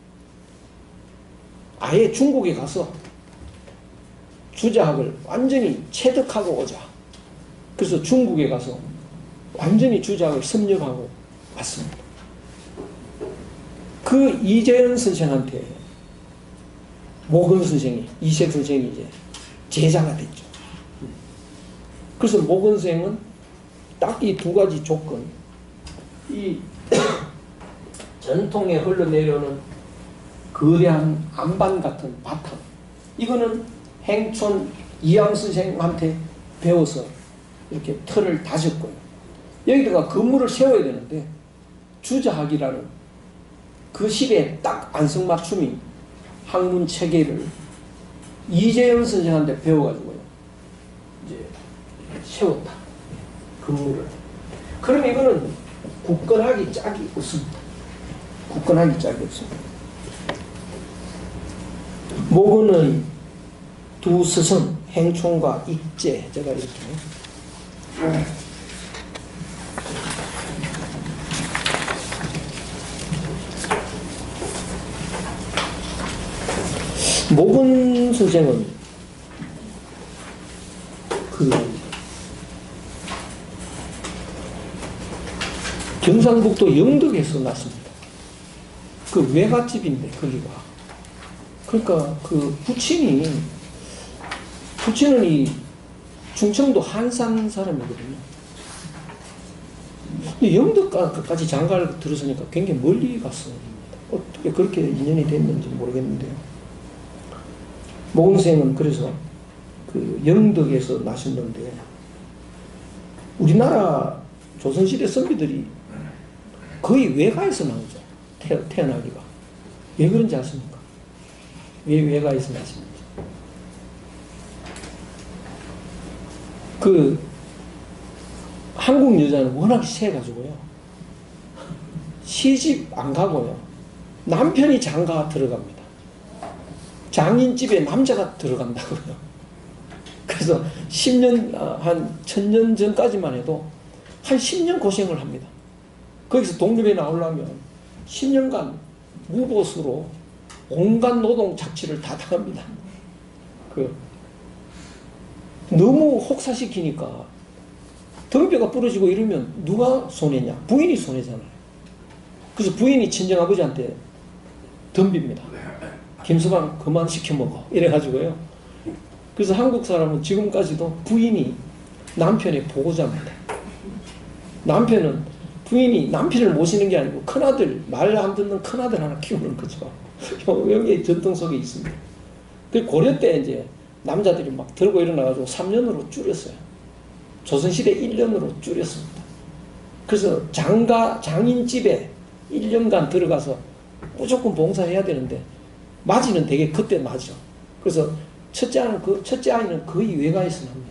아예 중국에 가서 주작을 완전히 체득하고 오자. 그래서 중국에 가서 완전히 주작을 섭렵하고 왔습니다. 그 이재현 선생한테 모근 선생이, 이색 선생이 이제 제자가 됐죠. 그래서 모근 선생은 딱 이 두 가지 조건, 이 전통에 흘러내려오는 거대한 안반 같은 바탕, 이거는 행촌 이양 선생한테 배워서 이렇게 틀을 다졌고요. 여기다가 건물을 세워야 되는데 주자학이라는 그 시대에 딱 안성맞춤이 학문 체계를 이재영 선생한테 배워가지고요, 이제 세웠다, 건물을. 그럼 이거는 굳건하기 짝이 없습니다. 굳건하기 짝이 없습니다. 모근의 두 스승 행총과 익제, 제가 이렇게 모근 선생은 그 경상북도 영덕에서 났습니다. 그 외갓집인데 거기가, 그러니까 그 부친이 부친은 이 충청도 한산 사람이거든요. 근데 영덕까지 장가를 들었으니까 굉장히 멀리 갔어요. 어떻게 그렇게 인연이 됐는지 모르겠는데요. 모근생은 그래서 그 영덕에서 나셨는데, 우리나라 조선시대 선비들이 거의 외가에서 나오죠. 태, 태어나기가. 왜 그런지 아십니까? 왜 외가에서 나십니까? 그 한국 여자는 워낙 세가지고요, 시집 안 가고요, 남편이 장가 들어갑니다. 장인집에 남자가 들어간다고요. 그래서 십 년, 한 천 년 전까지만 해도 한 십 년 고생을 합니다. 거기서 독립에 나오려면 십 년간 무보수로 온갖 노동 착취를 다 당합니다. 그 너무 혹사시키니까 덩뼈가 부러지고 이러면 누가 손해냐? 부인이 손해잖아요. 그래서 부인이 친정아버지한테 덤빕니다. 김서방 그만 시켜먹어, 이래가지고요. 그래서 한국 사람은 지금까지도 부인이 남편의 보호자입니다. 남편은 부인이 남편을 모시는 게 아니고 큰아들, 말 안 듣는 큰아들 하나 키우는 거죠. 여기 전통 속에 있습니다. 그 고려 때 이제 남자들이 막 들고 일어나가지고 삼 년으로 줄였어요. 조선시대 일 년으로 줄였습니다. 그래서 장가, 장인집에 일 년간 들어가서 무조건 봉사해야 되는데, 맞이는 되게 그때 맞죠. 그래서 첫째 아이는, 그, 첫째 아이는 거의 외가에서 납니다.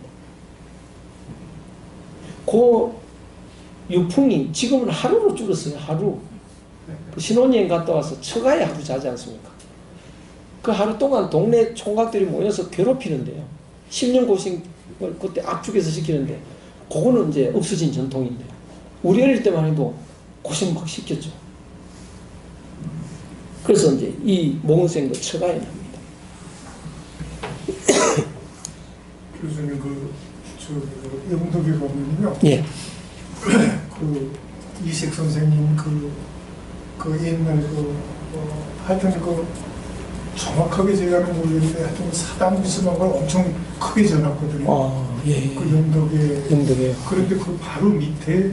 그 유풍이 지금은 하루로 줄었어요. 하루. 그 신혼여행 갔다 와서 처가에 하루 자지 않습니까? 그 하루 동안 동네 총각들이 모여서 괴롭히는데요. 십 년 고생을 그때 압축해서 시키는데, 그거는 이제 없어진 전통인데, 우리 어릴 때만 해도 고생 막 시켰죠. 그래서 이제 이 모근생도 처가에 납니다. 교수님, 그, 저, 영덕에 보면요. 예. 그, 이식 선생님 그, 그 옛날 그, 어, 하여튼 그 정확하게 제가는 모르겠는데 하여튼 사당 비스막을 엄청 크게 전했거든요. 아, 예. 그 영덕에. 영덕에요. 그런데 그 바로 밑에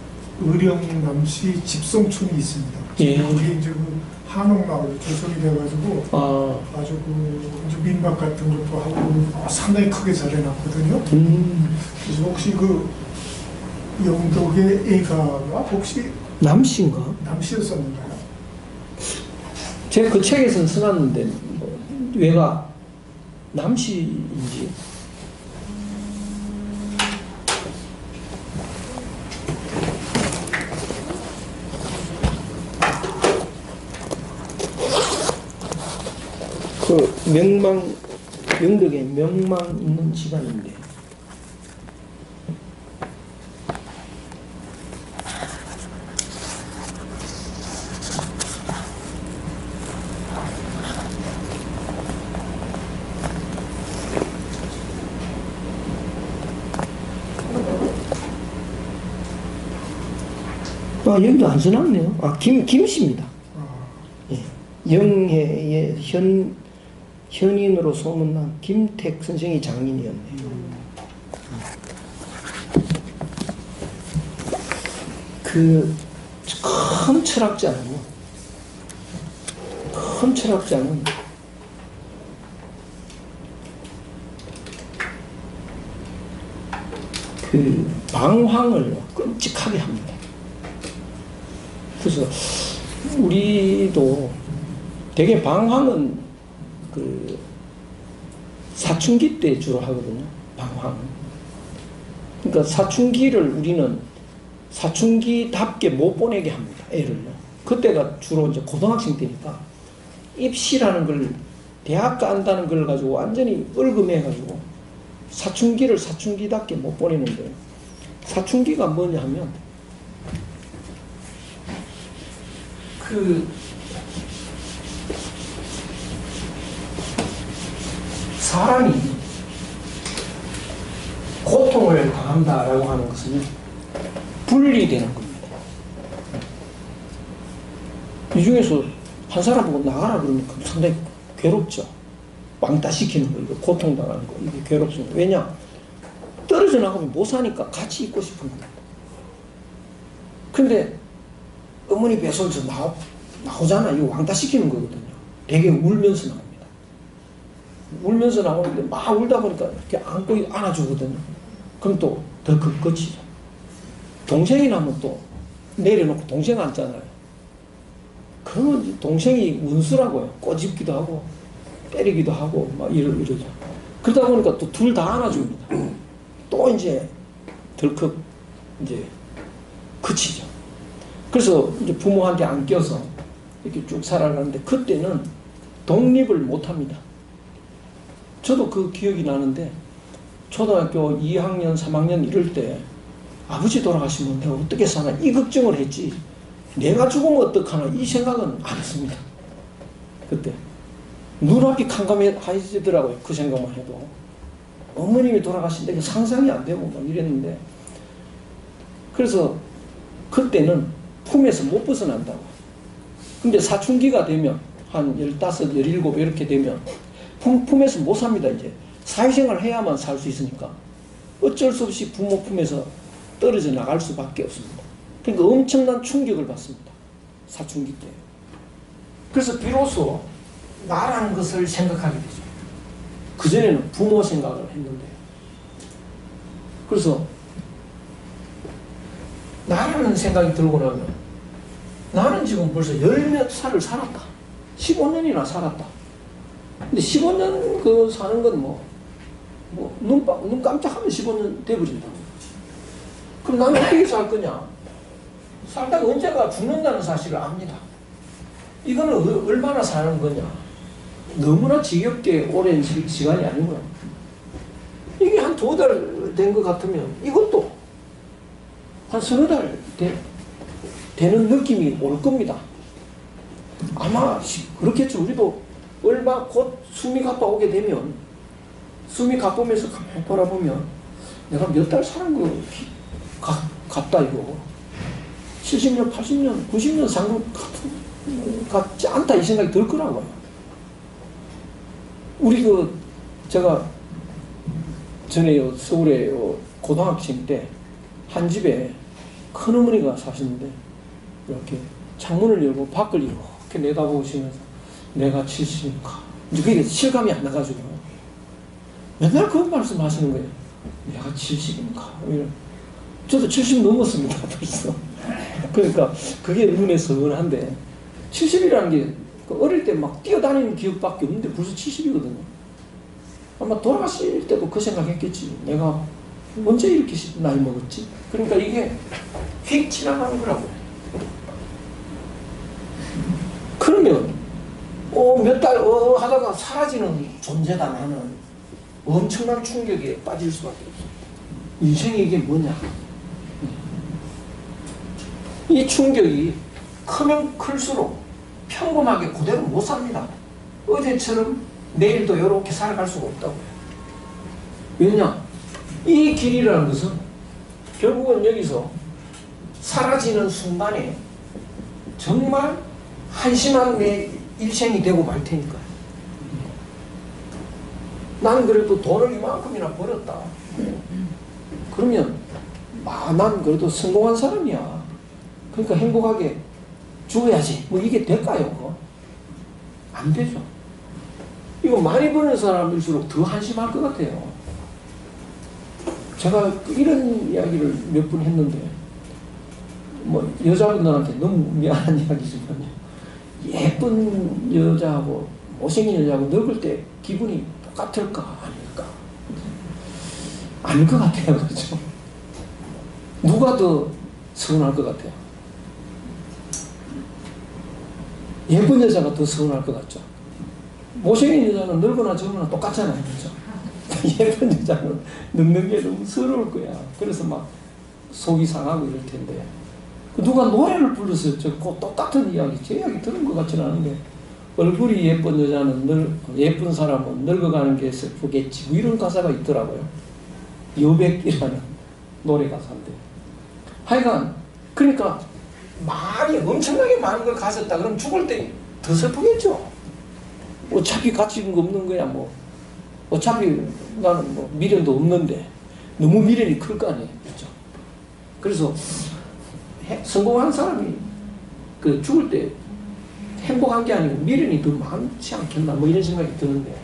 의령남시 집성촌이 있습니다. 예. 그게 이제 그 한옥마을 조성이 돼가지고 아, 아주 그 이제 민박 같은 것도 하고 상당히 크게 잘 해놨거든요. 음, 그래서 혹시 그 영덕의 애가가 혹시 남씨인가? 남씨였었는가요? 제가 그 책에서는 써놨는데, 뭐, 왜가 남씨인지. 그 명망, 영덕에 명망 있는 집안인데, 아, 여기도 안 써놨네요. 아, 김, 김씨입니다. 아, 예. 영해의 현, 현인으로 소문난 김택 선생이 장인이었네요. 그, 큰 철학자는, 큰 철학자는 그 방황을 끔찍하게 합니다. 그래서 우리도 되게 방황은 그 사춘기 때 주로 하거든요. 방황. 그러니까 사춘기를 우리는 사춘기답게 못 보내게 합니다. 애를요. 그때가 주로 이제 고등학생 때니까 입시라는 걸 대학 간다는 걸 가지고 완전히 얼금해가지고 사춘기를 사춘기답게 못 보내는데, 사춘기가 뭐냐 하면 그 사람이 고통을 당한다라고 하는 것은 분리되는 겁니다. 이 중에서 한 사람 보고 나가라 그러니까 상당히 괴롭죠. 왕따시키는 거, 이거 고통당하는 거, 이게 괴롭습니다. 왜냐? 떨어져 나가면 못 사니까 같이 있고 싶은 겁니다. 근데 어머니 뱃속에서 나오, 나오잖아. 이거 왕따시키는 거거든요. 되게 울면서 나옵니다. 울면서 나오는데 막 울다 보니까 이렇게 안고 안아주거든요. 그럼 또 더 끝이죠. 동생이 나면 또 내려놓고 동생 앉잖아요. 그러면 동생이 원수라고요. 꼬집기도 하고 때리기도 하고 막 이러, 이러죠. 그러다 보니까 또 둘 다 안아줍니다. 또 이제 덜컥 이제 그치죠. 그래서 이제 부모한테 안 껴서 이렇게 쭉 살아가는데, 그때는 독립을 못 합니다. 저도 그 기억이 나는데, 초등학교 이 학년, 삼 학년 이럴 때 아버지 돌아가시면 내가 어떻게 사나 이 걱정을 했지, 내가 죽으면 어떡하나 이 생각은 안 했습니다. 그때 눈앞이 캄캄해지더라고요. 그 생각만 해도. 어머님이 돌아가신데 상상이 안 되고 막 이랬는데, 그래서 그때는 품에서 못 벗어난다고. 근데 사춘기가 되면 한 열다섯, 열일곱 이렇게 되면 품, 품에서 못 삽니다. 이제 사회생활을 해야만 살 수 있으니까 어쩔 수 없이 부모 품에서 떨어져 나갈 수밖에 없습니다. 그러니까 엄청난 충격을 받습니다. 사춘기 때. 그래서 비로소 나라는 것을 생각하게 되죠. 그전에는 부모 생각을 했는데, 그래서 나라는 생각이 들고 나면 나는 지금 벌써 열 몇 살을 살았다. 십오 년이나 살았다. 근데 십오 년 그 사는 건 뭐, 뭐, 눈, 눈 깜짝하면 십오 년 돼버린다. 그럼 나는 어떻게 살 거냐? 살다가 언제가 죽는다는 사실을 압니다. 이거는 얼마나 사는 거냐? 너무나 지겹게 오랜 시간이 아니고요. 이게 한 두 달 된 것 같으면 이것도 한 서너 달 되, 되는 느낌이 올 겁니다. 아마 그렇겠죠. 우리도 얼마 곧 숨이 가빠오게 되면, 숨이 가쁘면서 가만히 돌아보면 내가 몇 달 사는 거 같다 이거. 칠십 년, 팔십 년, 구십 년 산 것 같지 않다 이 생각이 들 거라고요. 우리 그 제가 전에 요 서울에 요 고등학생 때 한 집에 큰 어머니가 사시는데 이렇게 창문을 열고 밖을 이렇게 내다보시면서 내가 칠십인가 이제 그게 실감이 안 나가지고 맨날 그런 말씀 하시는 거예요. 내가 칠십인가 이런. 저도 칠십 넘었습니다 벌써. 그러니까 그게 눈에 선한데 칠십이라는 게 어릴 때 막 뛰어다니는 기억밖에 없는데 벌써 칠십이거든요. 아마 돌아가실 때도 그 생각했겠지. 내가 언제 이렇게 나이 먹었지? 그러니까 이게 휙 지나가는 거라고. 그러면 어, 몇 달 어, 하다가 사라지는 존재다 나는. 엄청난 충격에 빠질 수밖에 없어. 인생이 이게 뭐냐? 이 충격이 크면 클수록 평범하게 그대로 못 삽니다. 어제처럼 내일도 이렇게 살아갈 수가 없다고요. 왜냐? 이 길이라는 것은 결국은 여기서 사라지는 순간에 정말 한심한 내 일생이 되고 말 테니까. 나는 그래도 돈을 이만큼이나 벌었다. 그러면 아, 난 그래도 성공한 사람이야. 그러니까 행복하게 죽어야지. 뭐 이게 될까요? 그거? 안 되죠. 이거 많이 버는 사람일수록 더 한심할 것 같아요. 제가 이런 이야기를 몇 번 했는데 뭐 여자분들한테 너무 미안한 이야기지만요. 예쁜 여자하고 못생긴 여자하고 늙을 때 기분이 똑같을까 아닐까? 아닐 것 같아요. 그렇죠? 누가 더 서운할 것 같아요? 예쁜 여자가 더 서운할 것 같죠? 못생긴 여자는 늙거나 젊거나 똑같잖아요. 그렇죠? 예쁜 여자는 늙는 게 너무 서러울 거야. 그래서 막 속이 상하고 이럴 텐데 누가 노래를 불러서 꼭 똑같은 이야기, 제 이야기 들은 것 같지는 않은데 얼굴이 예쁜 여자는 늙, 예쁜 사람은 늙어가는 게 슬프겠지 뭐 이런 가사가 있더라고요. 여백이라는 노래 가사인데 하여간 그러니까 많이 엄청나게 많은 걸 가졌다 그럼 죽을 때 더 슬프겠죠. 어차피 가치가 없는 거야 뭐 어차피 나는 뭐 미련도 없는데 너무 미련이 클 거 아니에요. 그렇죠? 그래서 성공한 사람이 그 죽을 때 행복한 게 아니고 미련이 더 많지 않겠나 뭐 이런 생각이 드는데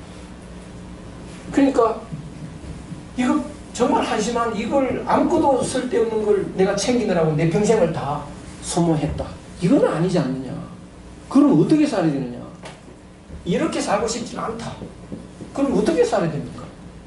그러니까 이거 정말 한심한 이걸 아무것도 쓸데없는 걸 내가 챙기느라고 내 평생을 다 소모했다. 이건 아니지 않느냐. 그럼 어떻게 살아야 되느냐. 이렇게 살고 싶지는 않다. 그럼 어떻게 살아야 됩니까?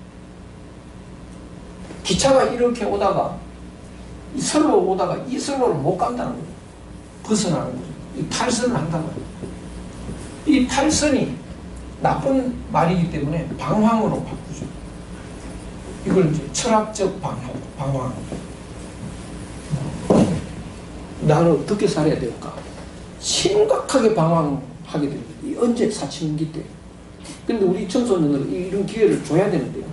기차가 이렇게 오다가 이 선로로 오다가 이 선로를 못 간다는 거예요. 벗어나는 거죠. 이 탈선을 한다는 거예요. 이 탈선이 나쁜 말이기 때문에 방황으로 바꾸죠. 이걸 이제 철학적 방황, 방황. 나는 어떻게 살아야 될까? 심각하게 방황하게 됩니다. 이 언제 사춘기 때. 근데 우리 청소년들은 이런 기회를 줘야 되는데요.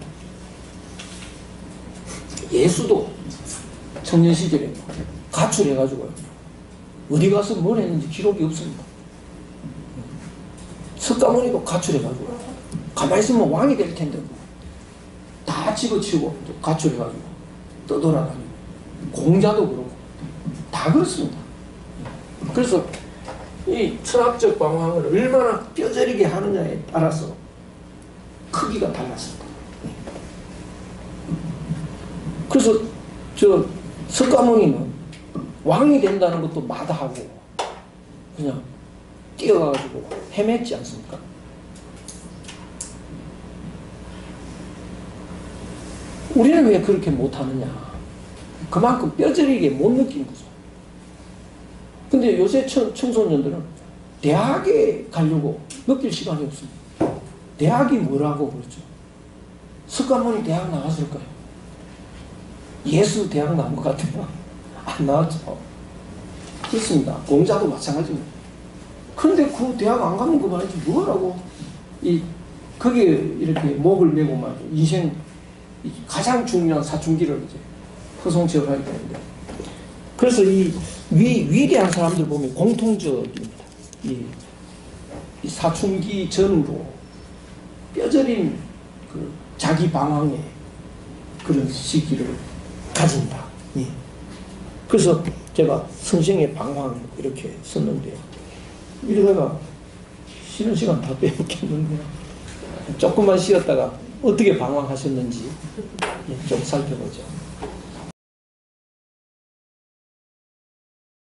예수도 청년 시절에 가출해가지고요. 어디 가서 뭘 했는지 기록이 없습니다. 석가모니도 가출해가지고 가만히 있으면 왕이 될 텐데 다 집어치우고 가출해가지고 떠돌아다니고 공자도 그렇고 다 그렇습니다. 그래서 이 철학적 방황을 얼마나 뼈저리게 하느냐에 따라서 크기가 달랐습니다. 그래서 저 석가모니는 왕이 된다는 것도 마다하고 그냥 뛰어가지고 헤맸지 않습니까? 우리는 왜 그렇게 못하느냐. 그만큼 뼈저리게 못 느낀 거죠. 근데 요새 청, 청소년들은 대학에 가려고 느낄 시간이 없습니다. 대학이 뭐라고 그러죠? 석가모니 대학 나왔을까요? 예수 대학 나온 것 같아요. 안 나왔죠. 그렇습니다. 공자도 마찬가지입니다. 그런데 그 대학 안 가는 거 말이지 뭐라고 이 거기에 이렇게 목을 메고 말이죠. 인생 가장 중요한 사춘기를 이제 허송치열하게 되는데 그래서 이 위, 위대한 사람들 보면 공통적입니다. 이, 이 사춘기 전후로 뼈저린 그 자기 방황의 그런 시기를 가진다. 예. 그래서 제가 성생의 방황 이렇게 썼는데요. 이러다가 쉬는 시간 다 빼먹겠는데요. 조금만 쉬었다가 어떻게 방황하셨는지 좀 살펴보죠.